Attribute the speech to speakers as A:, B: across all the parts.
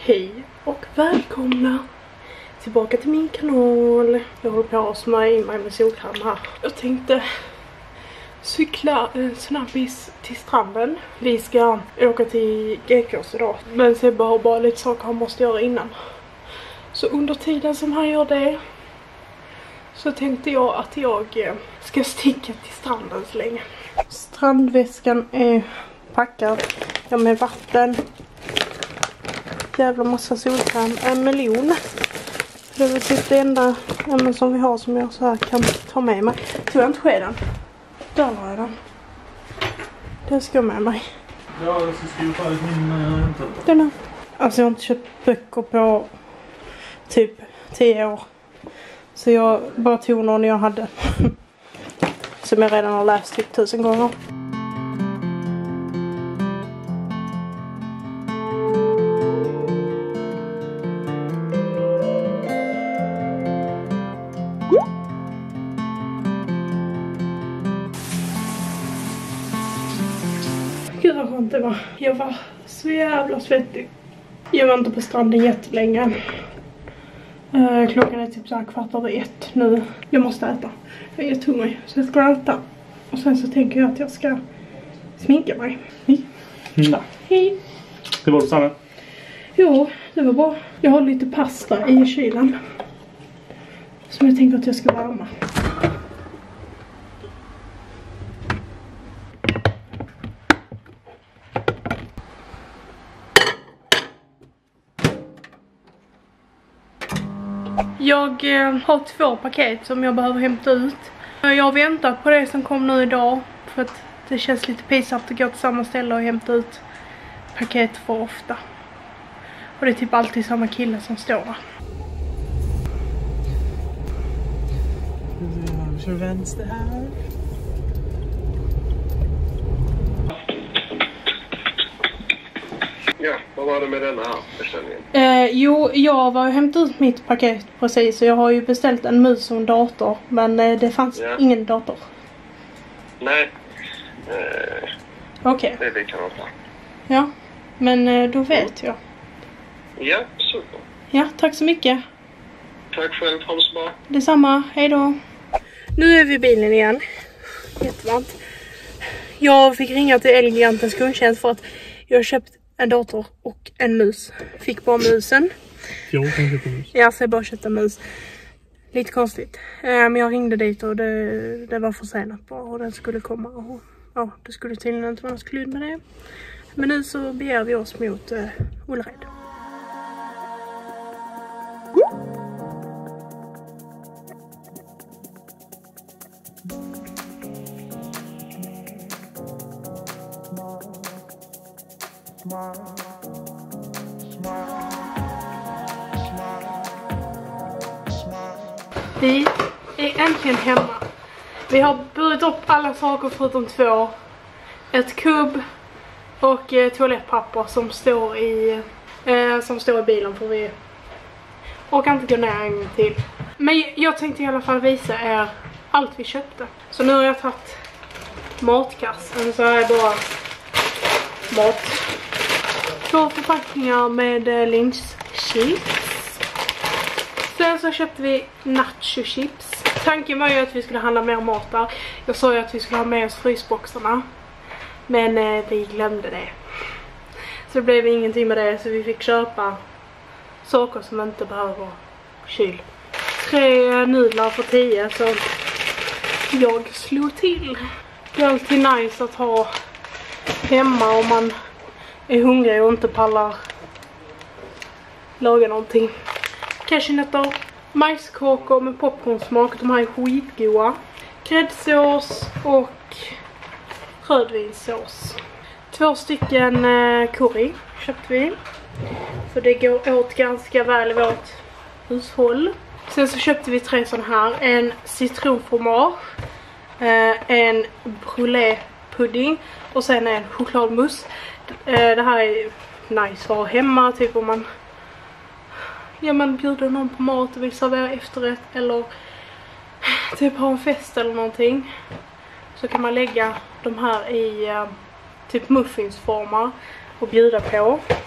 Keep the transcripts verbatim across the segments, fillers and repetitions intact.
A: Hej och välkomna tillbaka till min kanal. Jag håller på att smörja in mig med solkräm här. Jag tänkte cykla en snabbis till stranden. Vi ska åka till G-kurs idag. Men så behöver bara lite saker han måste göra innan. Så under tiden som han gör det så tänkte jag att jag ska sticka till stranden så länge. Strandväskan är packad. Jag med vatten. Jävla massa solkräm. En miljon. Det är väl typ det enda ämnen som vi har som jag så här kan ta med mig. Tror jag inte skeden. Där har jag den. Den ska jag med mig.
B: Ja, jag ska skriva färdigt min äh,
A: den här. Alltså jag har inte köpt böcker på typ tio år. Så jag bara tog någon jag hade. Som jag redan har läst typ tusen gånger. Gud vad skönt det var. Jag var så jävla svettig. Jag var inte på stranden jättelänge. Uh, klockan är typ så här kvart över ett nu. Jag måste äta. Jag är jättehungrig. Så jag ska äta. Och sen så tänker jag att jag ska sminka mig. Hej.
B: Mm.
A: Hej.
B: Det var Sanne.
A: Jo, det var bra. Jag har lite pasta i kylen. Som jag tänker att jag ska värma. Jag eh, har två paket som jag behöver hämta ut. Jag har väntat på det som kom nu idag. För att det känns lite pinsamt att gå till samma ställe och hämta ut paket för ofta. Och det är typ alltid samma kille som står där.
C: Vi kör vänster här.
D: Ja, vad var det med den här beställningen?
A: Eh, jo, jag var ju hämtat ut mitt paket precis. Så jag har ju beställt en mus och en dator. Men eh, det fanns ja. ingen dator.
D: Nej. Eh,
A: Okej.
D: Okay. Det kan man ta.
A: Ja, men eh, då vet jag.
D: Ja, super.
A: Ja, tack så mycket.
D: Tack själv, ha det så bra.
A: Detsamma, hej då. Nu är vi i bilen igen. Jättevarmt. Jag fick ringa till Elgigantens kundtjänst för att jag har köpt en dator och en mus. Fick bara musen.
B: Jag kan köpa mus.
A: Ja, så jag bara köpte en mus. Lite konstigt. Men jag ringde dit och det, det var försenat bara. Och den skulle komma. Och, ja, det skulle tydligen inte vara något klud med det. Men nu så beger vi oss mot uh, Ullared. Vi är äntligen hemma. Vi har burit upp alla saker förutom två. Ett kubb och eh, toalettpapper som står i eh, som står i bilen för vi orkar inte gå ner en gång till. Men jag tänkte i alla fall visa er allt vi köpte. Så nu har jag tagit matkassen, så är bara mat. Två förpackningar med eh, lynchchips. Sen så köpte vi nacho chips. Tanken var ju att vi skulle handla mer mat där. Jag sa ju att vi skulle ha med oss frysboxarna. Men eh, vi glömde det. Så det blev ingenting med det, så vi fick köpa saker som inte behöver kyl. Tre eh, nudlar för tio, så jag slog till. Det är alltid nice att ha hemma om man är hungrig och inte pallar laga någonting. Cashewnötter, majskakor med popcornsmak, de här är skitgoda. Gräddsås och rödvinssås. Två stycken eh, curry köpte vi. För det går åt ganska väl i vårt hushåll. Sen så köpte vi tre sådana här. En citronfromage, eh, en brûlé-pudding och sen en chokladmousse. Eh, det här är nice att ha hemma, typ om man ja, man bjuder någon på mat och vill servera efterrätt eller typ ha en fest eller någonting. Så kan man lägga de här i uh, typ muffinsformar och bjuda på.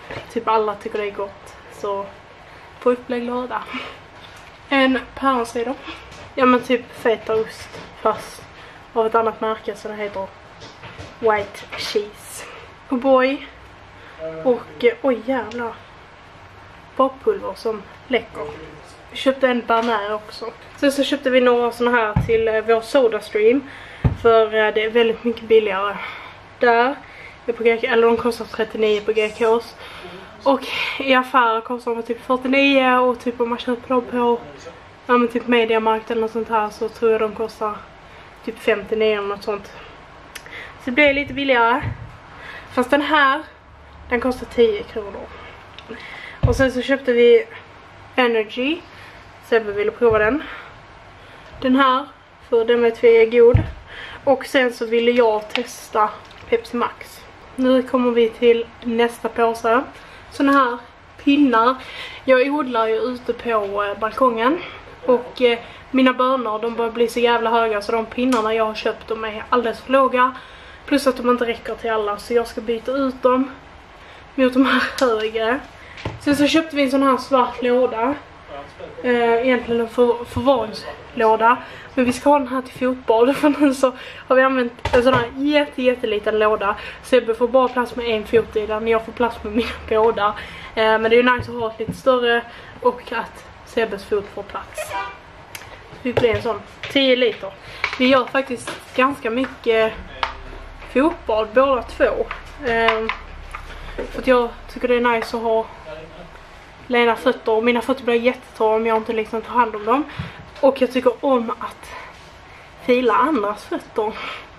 A: typ alla tycker det är gott. Så folk blir glada. En päronsida. Ja men typ fetaost fast av ett annat märke så det heter white cheese. O'boy. Och eh, oj jävlar. Bakpulver som läcker. Vi köpte en Banär också. Sen så köpte vi några såna här till eh, vår SodaStream. För eh, det är väldigt mycket billigare. Där är på G K, eller de kostar trettionio på G K:s. Och i affärer kostar de typ fyrtionio. Och typ om man köper dem på ja, men typ Mediamarkt och sånt här så tror jag de kostar typ femtionio eller något sånt. Så det blir lite billigare. Fast den här, den kostar tio kronor. Och sen så köpte vi Energy. Sebbe ville prova den. Den här, för den vet vi är god. Och sen så ville jag testa Pepsi Max. Nu kommer vi till nästa påse. Såna här pinnar. Jag odlar ju ute på eh, balkongen. Och eh, mina bönor, de börjar bli så jävla höga. Så de pinnarna jag har köpt, de är alldeles för låga. Plus att de inte räcker till alla. Så jag ska byta ut dem mot de här högre. Sen så köpte vi en sån här svart låda. Eh, egentligen en för, förvaringslåda. Men vi ska ha den här till fotboll. För nu så har vi använt en sån här jätte, jätteliten låda. Sebbe får bara plats med en fot i den. Jag får plats med mina båda. Eh, men det är ju nice att ha ett lite större. Och att Sebbes fot får plats. Vi blir en sån tio liter. Vi gör faktiskt ganska mycket fotboll båda två. Eh, för att jag tycker det är nice att ha lena fötter. Och mina fötter blir jättetorra om jag inte liksom tar hand om dem. Och jag tycker om att fila andras fötter.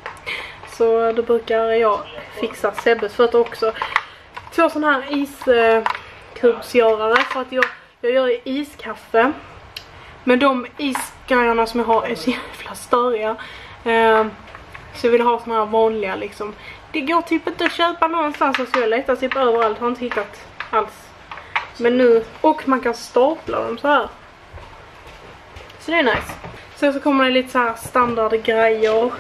A: Så då brukar jag fixa Sebbes fötter också. Två sådana här iskubsgörare. För att jag, jag gör iskaffe. Men de isgrejerna som jag har är så jävla störiga. Så jag vill ha sådana här vanliga liksom. Det går typ inte att köpa någonstans. Så jag letar typ överallt. Har inte hittat alls. Men nu, och man kan stapla dem så här. Så det är nice. Sen så kommer det lite så här standardgrejer.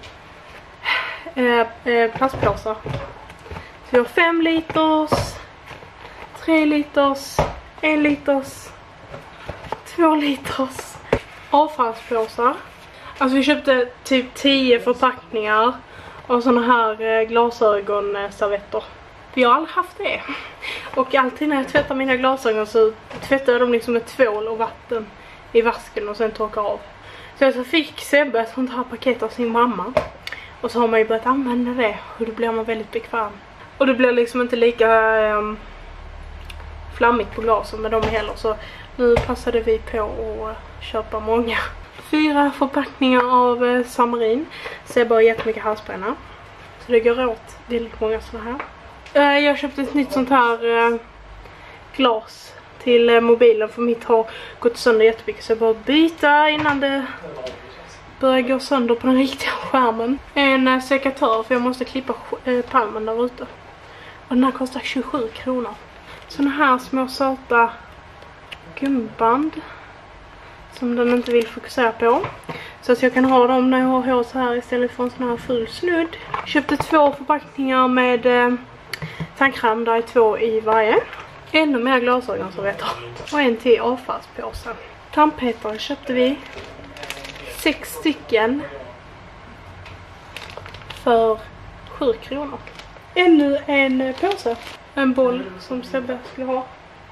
A: Eh, eh, plastpåsar. Så vi har fem liters, tre liters, en liters, två liters avfallspåsar. Alltså vi köpte typ tio förpackningar av såna här eh, glasögonservetter. Vi har aldrig haft det. Och alltid när jag tvättar mina glasögon så tvättar jag dem liksom med tvål och vatten i vasken och sen torkar av. Så jag så fick Sebbe ett sånt här paket av sin mamma. Och så har man ju börjat använda det. Och då blir man väldigt bekväm. Och det blir liksom inte lika um, flammigt på glasen med dem heller. Så nu passade vi på att köpa många. Fyra förpackningar av uh, Samarin. Sebbe har jättemycket halsbränna. Så det går åt väldigt många såna här. Uh, jag köpte ett nytt sånt här uh, glas till uh, mobilen. För mitt har gått sönder jättemycket. Så jag bara byta innan det börjar gå sönder på den riktiga skärmen. En uh, sekatör för jag måste klippa uh, palmen där ute. Och den här kostar tjugosju kronor. Såna här små söta gummiband. Som den inte vill fokusera på. Så att jag kan ha dem när jag har hår så här istället för en sån här full snudd. Köpte två förpackningar med uh, tandkräm, där är två i varje. Ännu mer glasögon så vet jag. Och en till avfallspåse. Tandpetare köpte vi. Sex stycken. För sju kronor. Ännu en påse. En boll som Sebbe skulle ha.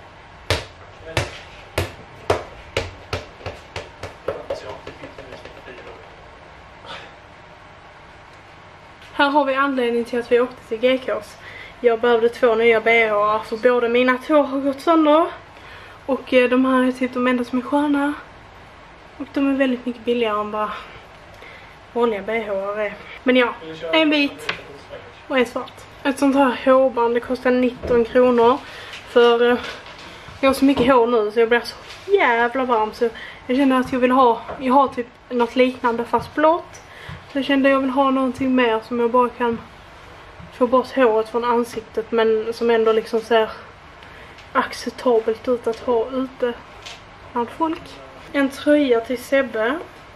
A: Här har vi anledning till att vi åkte till G K:s. Jag behövde två nya B H. För båda mina två har gått sönder. Och eh, de här är typ de enda som är sköna. Och de är väldigt mycket billigare än bara vanliga B H är. Men ja, en bit och en svart. Ett sånt här hårband, det kostar nitton kronor. För eh, jag har så mycket hår nu så jag blir så jävla varm. Så jag känner att jag vill ha, jag har typ något liknande fast blått. Så jag kände att jag vill ha någonting mer som jag bara kan få bort håret från ansiktet. Men som ändå liksom ser acceptabelt ut att ha ute bland folk. En tröja till Sebbe.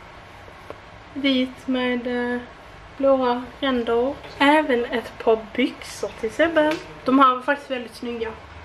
A: Vit med eh, blåa ränder. Även ett par byxor till Sebbe. De här var faktiskt väldigt snygga.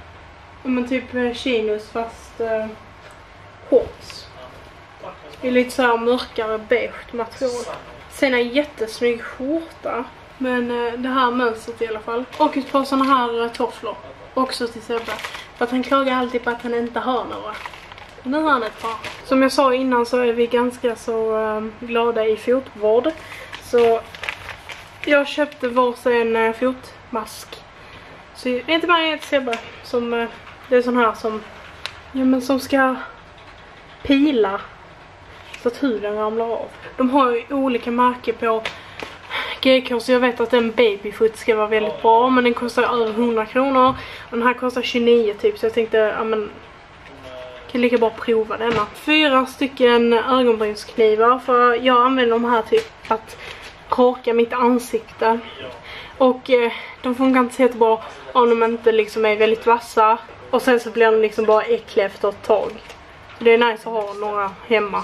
A: Men typ chinos fast uh, shorts. Det är lite så här mörkare beige material. Sen är jättesnygg skjorta. Men uh, det här mönstret i alla fall. Och ett par såna här uh, tofflor. Också till Sebbe. För att han klagar alltid på att han inte har några. Nu har han ett par. Som jag sa innan så är vi ganska så um, glada i fotvård. Så jag köpte varsin uh, fotmask. Så det är inte bara ett Sebbe som uh, det är sån här som ja, men som ska pila så att huden ramlar av. De har ju olika märken på G K, så jag vet att en babyfoot ska vara väldigt bra, men den kostar över hundra kronor och den här kostar tjugonio typ, så jag tänkte ja men kan lika bra prova denna. Fyra stycken ögonbrynsknivar, för jag använder de här typ att raka mitt ansikte. Och eh, de funkar inte så jättebra om de inte liksom är väldigt vassa. Och sen så blir de liksom bara äckliga efter ett tag. Så det är nice att ha några hemma.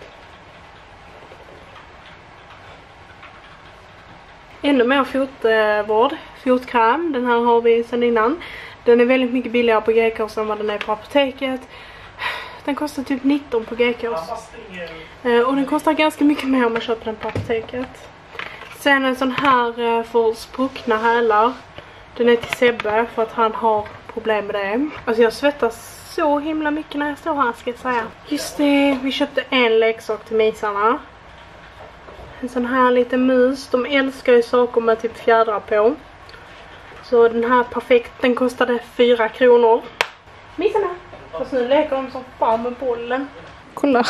A: Ännu mer fotvård. Fotkräm, den här har vi sedan innan. Den är väldigt mycket billigare på G K än vad den är på apoteket. Den kostar typ nitton på G K. Eh, och den kostar ganska mycket mer om man köper den på apoteket. Sen en sån här för spruckna hälar. Den är till Sebbe för att han har problem med det. Alltså jag svettas så himla mycket när jag står här, ska jag säga. Just det, vi köpte en leksak till misarna. En sån här liten mus. De älskar ju saker med typ fjädrar på. Så den här perfekt, den kostade fyra kronor. Misarna! Fast nu leker de som fan med bollen. Kolla.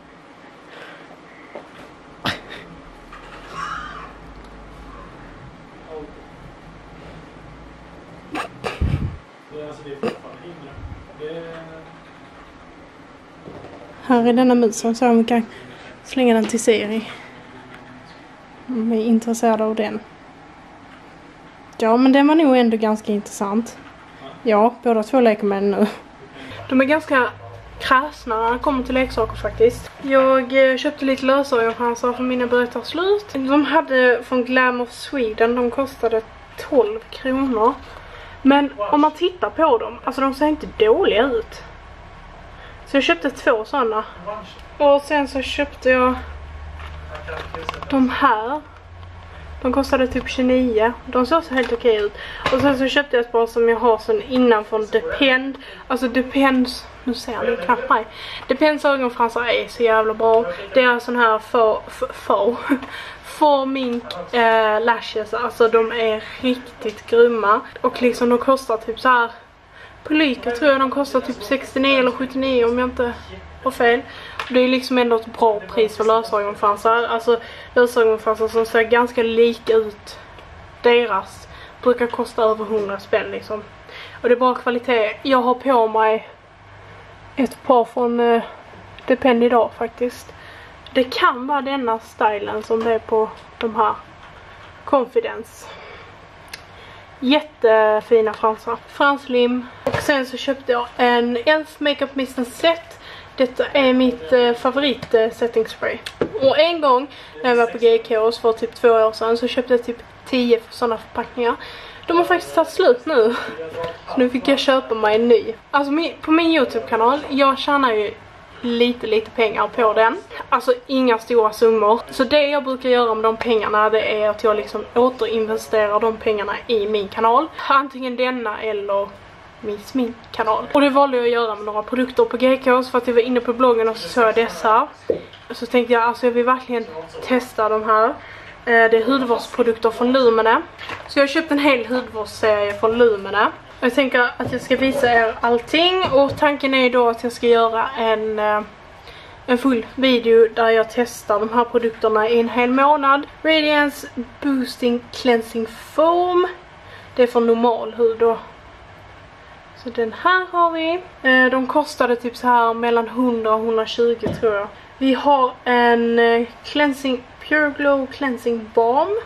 A: Här är denna musen så vi kan slänga den till Siri. Om vi är intresserade av den. Ja, men den var nog ändå ganska intressant. Ja, båda två leker med den nu. De är ganska krasna när det kommer till leksaker faktiskt. Jag eh, köpte lite lösögonfransar för mina börjar ta slut. De hade från Glam of Sweden, de kostade tolv kronor. Men om man tittar på dem, alltså de ser inte dåliga ut. Så jag köpte två sådana. Och sen så köpte jag de här. De kostade typ tjugonio. De såg så helt okej ut. Och sen så köpte jag ett par som jag har sen innan från Depend. Alltså Depends, nu ser ni knappt mig. Depends ögonfransar är så jävla bra. Det är sån här för, för, för, för mink äh, lashes. Alltså de är riktigt grymma. Och liksom de kostar typ så här. På Lyko tror jag de kostar typ sextionio eller sjuttionio om jag inte har fel. Och det är liksom ändå ett bra pris för lösögonfransar. Alltså lösögonfransar som ser ganska lika ut. Deras brukar kosta över hundra spänn liksom. Och det är bra kvalitet. Jag har på mig ett par från uh, Depend idag faktiskt. Det kan vara denna stylen som det är på de här Confidence. Jättefina fransar. Franslim. Och sen så köpte jag en Elf Makeup Mist Set. Detta är mitt eh, favorit eh, setting spray. Och en gång när jag var på G K för typ två år sedan så köpte jag typ tio sådana förpackningar. De har faktiskt tagit slut nu. Så nu fick jag köpa mig en ny. Alltså min, på min YouTube-kanal, jag tjänar ju lite lite pengar på den. Alltså inga stora summor. Så det jag brukar göra med de pengarna, det är att jag liksom återinvesterar de pengarna i min kanal. Antingen denna eller min sminkkanal. Och det valde jag att göra med några produkter på G K. För att jag var inne på bloggen och så såg jag dessa. Så tänkte jag, alltså jag vill verkligen testa de här. Det är hudvårdsprodukter från Lumene. Så jag har köpt en hel hudvårdsserie från Lumene. Jag tänker att jag ska visa er allting. Och tanken är då att jag ska göra en, en full video där jag testar de här produkterna i en hel månad. Radiance Boosting Cleansing Foam. Det är för normal hud då. Så den här har vi. De kostade typ så här mellan hundra och hundratjugo tror jag. Vi har en cleansing, Pure Glow Cleansing Balm.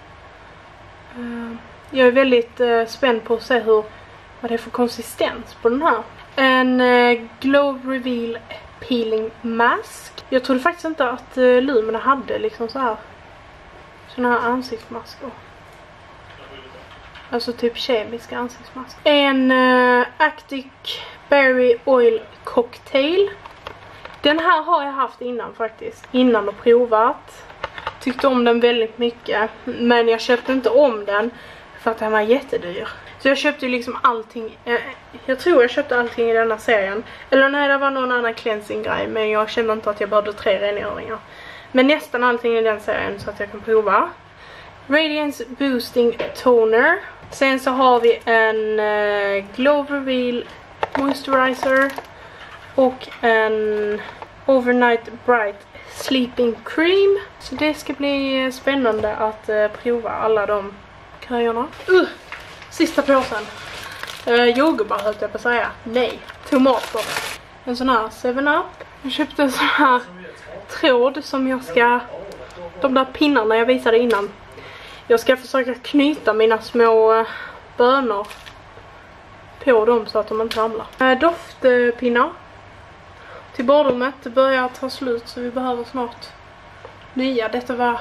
A: Jag är väldigt spänd på att se hur, vad det är för konsistens på den här. En Glow Reveal Peeling Mask. Jag trodde faktiskt inte att Lumene hade liksom så här såna här ansiktsmasker. Alltså typ kemiska ansiktsmask. En uh, Arctic Berry Oil Cocktail. Den här har jag haft innan faktiskt. Innan och provat. Tyckte om den väldigt mycket. Men jag köpte inte om den för att den var jättedyr. Så jag köpte ju liksom allting. Eh, jag tror jag köpte allting i denna serien. Eller nej, det var någon annan cleansing grej. Men jag kände inte att jag behövde tre rengöringar. Men nästan allting i den serien så att jag kan prova. Radiance Boosting Toner. Sen så har vi en uh, Glow Reveal Moisturizer. Och en Overnight Bright Sleeping Cream. Så det ska bli spännande att uh, prova alla de grejerna. Uh, sista påsen. Uh, jordgubbar höll jag på att säga. Nej, tomater. En sån här seven up. Jag köpte en sån här tråd som jag ska... De där pinnarna jag visade innan. Jag ska försöka knyta mina små uh, bönor på dem så att de inte ramlar. Uh, doftpinnar. Till badrummet. Det börjar ta slut så vi behöver snart nya. Detta var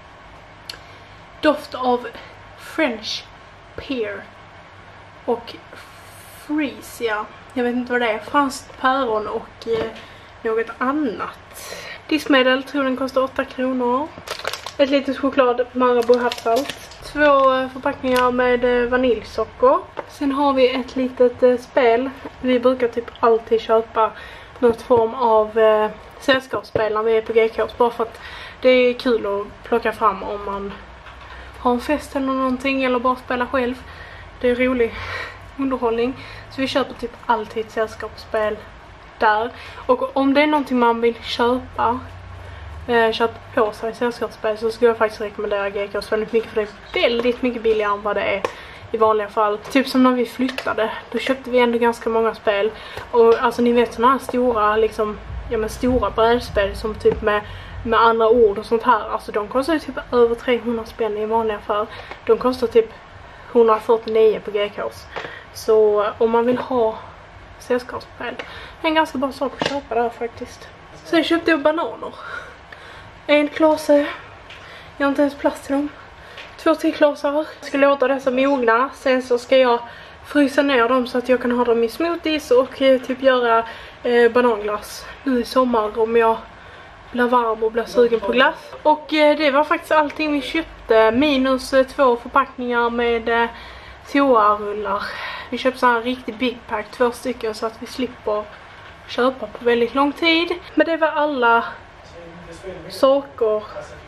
A: doft av French pear och freesia. Jag vet inte vad det är. Franskt päron och eh, något annat. Diskmedel, tror den kostar åtta kronor. Ett litet choklad Marabou havssalt. Två eh, förpackningar med eh, vaniljsocker. Sen har vi ett litet eh, spel. Vi brukar typ alltid köpa något form av eh, sällskapsspel när vi är på G K. Bara för att det är kul att plocka fram om man har en fest eller någonting. Eller bara spela själv. Det är rolig underhållning. Så vi köper typ alltid ett sällskapsspel där. Och om det är någonting man vill köpa eh, köpa på sig sällskapsspel, så skulle jag faktiskt rekommendera G K väldigt mycket. För det är väldigt mycket billigare än vad det är i vanliga fall. Typ som när vi flyttade. Då köpte vi ändå ganska många spel. Och alltså ni vet sådana här stora liksom, ja men stora brädspel som typ med, med andra ord och sånt här. Alltså de kostar ju typ över trehundra spänn i vanliga fall. De kostar typ hundrafyrtionio på G K:s. Så om man vill ha sällskapsspel, det är en ganska bra sak att köpa där faktiskt. Sen köpte jag bananer. En klase. Jag har inte ens plats till dem. Två till klasar. Jag ska låta dessa mogna. Sen så ska jag frysa ner dem så att jag kan ha dem i smoothies och eh, typ göra eh, bananglass nu i sommar om jag blir varm och blir sugen på glass. Och eh, det var faktiskt allting vi köpte. Minus eh, två förpackningar med eh, toarullar. Vi köpte så här en riktig big pack, två stycken, så att vi slipper köpa på väldigt lång tid. Men det var alla saker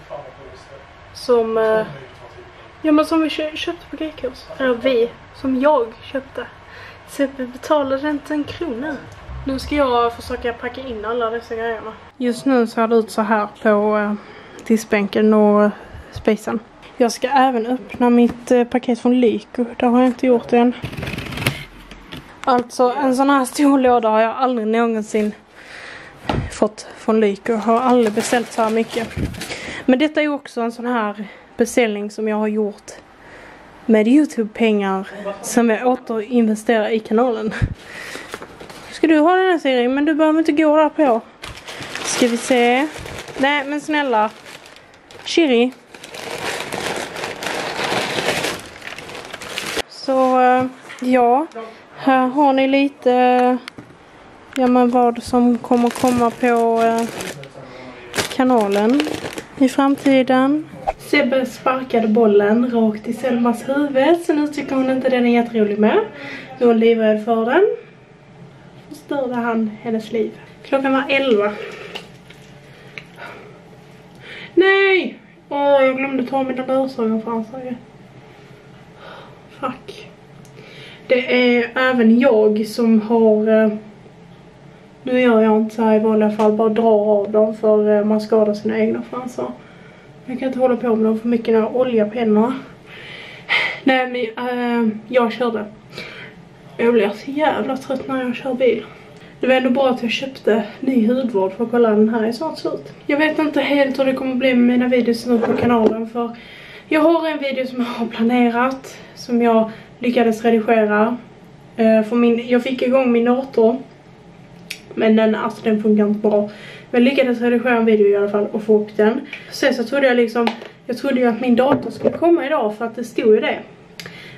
A: som eh, ja, men som vi kö köpte på G K:s. Eller vi, som jag köpte. Så vi betalade inte en krona. Nu ska jag försöka packa in alla dessa grejerna. Just nu ser det ut så här på eh, diskbänken och spisen. Jag ska även öppna mitt eh, paket från Lyko. Det har jag inte gjort än. Alltså en sån här stor låda har jag aldrig någonsin fått från Lyko. Jag har aldrig beställt så här mycket. Men detta är också en sån här beställning som jag har gjort med YouTube-pengar som jag återinvesterar i kanalen. Ska du ha den här serien? Men du behöver inte gå där på. Ska vi se. Nej, men snälla. Chiri. Så, ja. Här har ni lite ja, men vad som kommer komma på eh, kanalen i framtiden. Sebbe sparkade bollen rakt i Selmas huvud, så nu tycker hon inte den är jätterolig med. Nu är hon livrädd för den. Förstörde han hennes liv. Klockan var elva. Nej! Åh, jag glömde ta mina lösögon för sig. Fuck. Det är även jag som har... Eh, nu gör jag inte så här i vanliga fall, bara drar av dem för eh, man skadar sina egna fransar. Jag kan inte hålla på med dem för mycket när jag har olja på händerna. Nej, men äh, jag körde. Jag blir så jävla trött när jag kör bil. Det var ändå bra att jag köpte ny hudvård för att kolla den här är snart slut. Jag vet inte helt hur det kommer bli med mina videos nu på kanalen. För jag har en video som jag har planerat. Som jag lyckades redigera. Uh, för min, jag fick igång min dator. Men den, alltså, den funkar inte bra. Men jag lyckades redigera en video i alla fall och få upp den. Sen så trodde jag liksom, jag trodde ju att min dator skulle komma idag för att det stod ju det.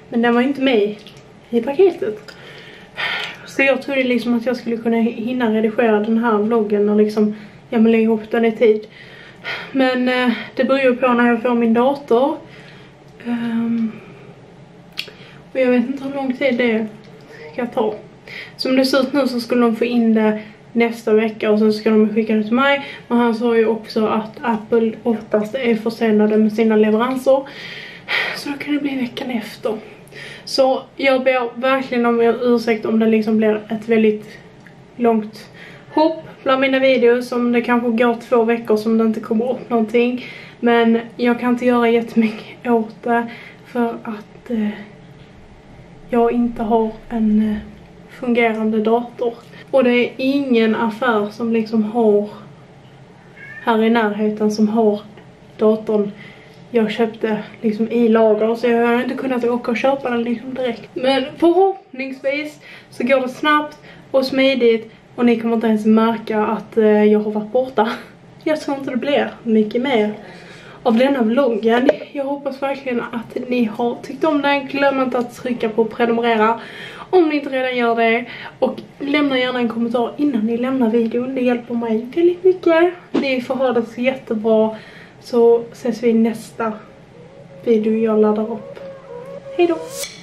A: Men den var inte med i paketet. Så jag trodde liksom att jag skulle kunna hinna redigera den här vloggen och liksom jag lägga ihop den i tid. Men eh, det beror ju på när jag får min dator. Um, och jag vet inte hur lång tid det ska ta. Som det ser ut nu så skulle de få in det nästa vecka och sen ska de skicka det till mig. Men han sa ju också att Apple oftast är försenade med sina leveranser. Så då kan det bli veckan efter. Så jag ber verkligen om ursäkt om det liksom blir ett väldigt långt hopp bland mina videos. Om det kanske går två veckor som det inte kommer upp någonting. Men jag kan inte göra jättemycket åt det för att eh, jag inte har en eh, fungerande dator. Och det är ingen affär som liksom har här i närheten som har datorn jag köpte liksom i lager. Så jag har inte kunnat åka och köpa den liksom direkt. Men förhoppningsvis så går det snabbt och smidigt. Och ni kommer inte ens märka att eh, jag har varit borta. Jag tror inte det blir mycket mer av denna vloggen. Jag hoppas verkligen att ni har tyckt om den. Glöm inte att trycka på prenumerera om ni inte redan gör det. Och lämna gärna en kommentar innan ni lämnar videon. Det hjälper mig väldigt mycket. Ni får ha det så jättebra. Så ses vi i nästa video jag laddar upp. Hej då!